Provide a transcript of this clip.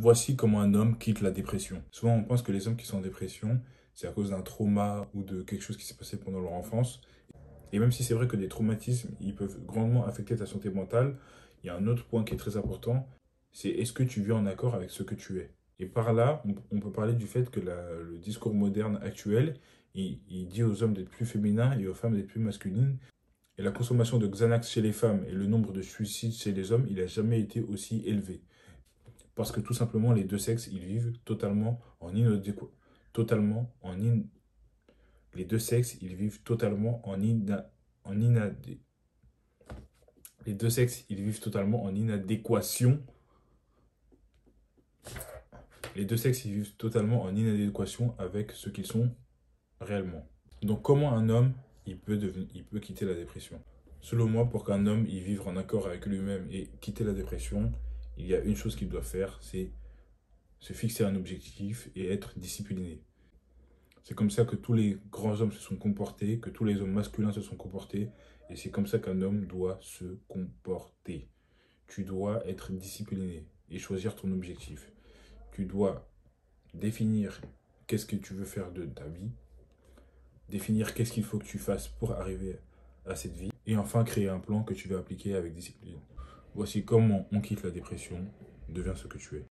Voici comment un homme quitte la dépression. Souvent, on pense que les hommes qui sont en dépression, c'est à cause d'un trauma ou de quelque chose qui s'est passé pendant leur enfance. Et même si c'est vrai que les traumatismes, ils peuvent grandement affecter ta santé mentale, il y a un autre point qui est très important, c'est est-ce que tu vis en accord avec ce que tu es. Et par là, on peut parler du fait que le discours moderne actuel, il dit aux hommes d'être plus féminins et aux femmes d'être plus masculines. Et la consommation de Xanax chez les femmes et le nombre de suicides chez les hommes, il n'a jamais été aussi élevé. Parce que tout simplement, les deux sexes, ils vivent totalement en inadéquation. Totalement en in... Les deux sexes, ils vivent totalement en inadé... Les deux sexes, ils vivent totalement en inadéquation. Les deux sexes, ils vivent totalement en inadéquation avec ce qu'ils sont réellement. Donc, comment un homme, il peut quitter la dépression? Selon moi, pour qu'un homme il vive en accord avec lui-même et quitter la dépression, il y a une chose qu'il doit faire, c'est se fixer un objectif et être discipliné. C'est comme ça que tous les grands hommes se sont comportés, que tous les hommes masculins se sont comportés, et c'est comme ça qu'un homme doit se comporter. Tu dois être discipliné et choisir ton objectif. Tu dois définir qu'est-ce que tu veux faire de ta vie, définir qu'est-ce qu'il faut que tu fasses pour arriver à cette vie, et enfin créer un plan que tu vas appliquer avec discipline. Voici comment on quitte la dépression, deviens ce que tu es.